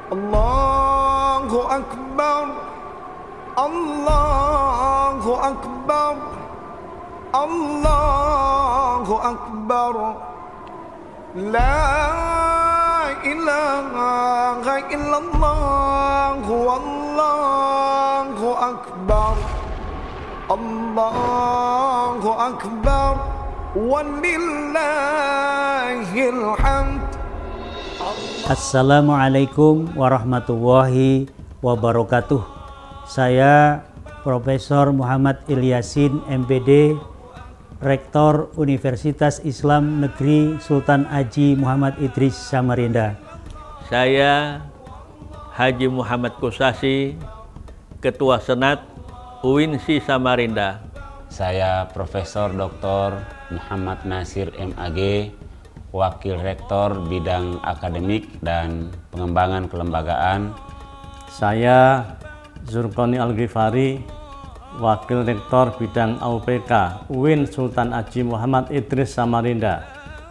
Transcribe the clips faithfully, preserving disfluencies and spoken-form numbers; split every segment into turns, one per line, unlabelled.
Allahu Akbar, Allahu Akbar, Allahu Akbar. La ilaha illallah, Wallahu Akbar, Allahu Akbar, walillahil hamd.
Assalamualaikum warahmatullahi wabarakatuh. Saya Profesor Muhammad Ilyasin M Pd, Rektor Universitas Islam Negeri Sultan Haji Muhammad Idris Samarinda.
Saya Haji Muhammad Kosasi, Ketua Senat U I N S I Samarinda.
Saya Profesor Doktor Muhammad Nasir M Ag, Wakil Rektor Bidang Akademik dan Pengembangan Kelembagaan.
Saya Zurkoni Al-Ghifari, Wakil Rektor Bidang A U P K U I N Sultan Haji Muhammad Idris Samarinda.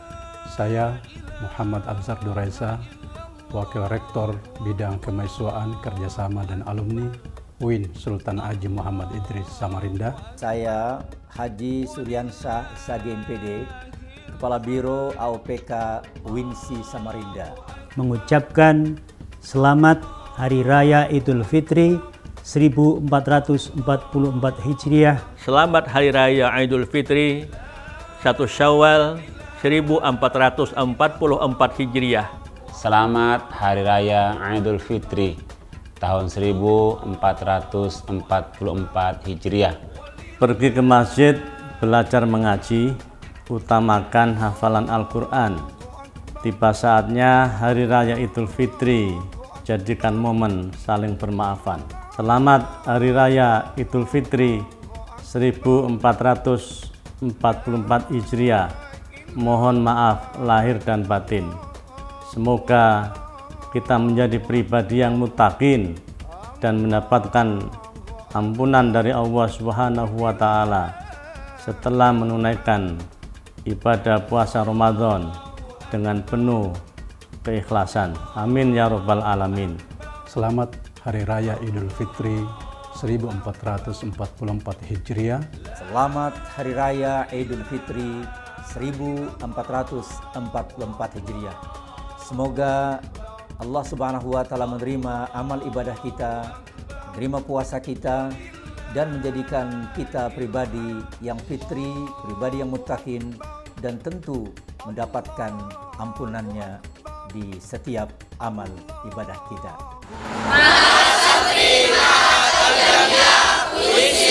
Saya Muhammad Abzar Duraisa, Wakil Rektor Bidang Kemahasiswaan, Kerjasama dan Alumni U I N Sultan Haji Muhammad Idris Samarinda.
Saya Haji Suryansyah Sagi M Pd, Kepala Biro A U P K U I N S I Samarinda.
Mengucapkan selamat Hari Raya Idul Fitri seribu empat ratus empat puluh empat Hijriah.
Selamat Hari Raya Idul Fitri satu Syawal seribu empat ratus empat puluh empat Hijriah.
Selamat Hari Raya Idul Fitri tahun seribu empat ratus empat puluh empat Hijriah.
Pergi ke masjid, belajar mengaji, utamakan hafalan Al-Quran. Tiba saatnya Hari Raya Idul Fitri, jadikan momen saling bermaafan. Selamat Hari Raya Idul Fitri seribu empat ratus empat puluh empat Hijriah. Mohon maaf lahir dan batin. Semoga kita menjadi pribadi yang muttaqin dan mendapatkan ampunan dari Allah Subhanahu wa Ta'ala setelah menunaikan ibadah puasa Ramadan dengan penuh keikhlasan. Amin ya rabbal alamin.
Selamat Hari Raya Idul Fitri seribu empat ratus empat puluh empat Hijriah.
Selamat Hari Raya Idul Fitri seribu empat ratus empat puluh empat Hijriah. Semoga Allah Subhanahu wa Ta'ala menerima amal ibadah kita, menerima puasa kita, dan menjadikan kita pribadi yang fitri, pribadi yang muttaqin, dan tentu mendapatkan ampunannya di setiap amal ibadah kita.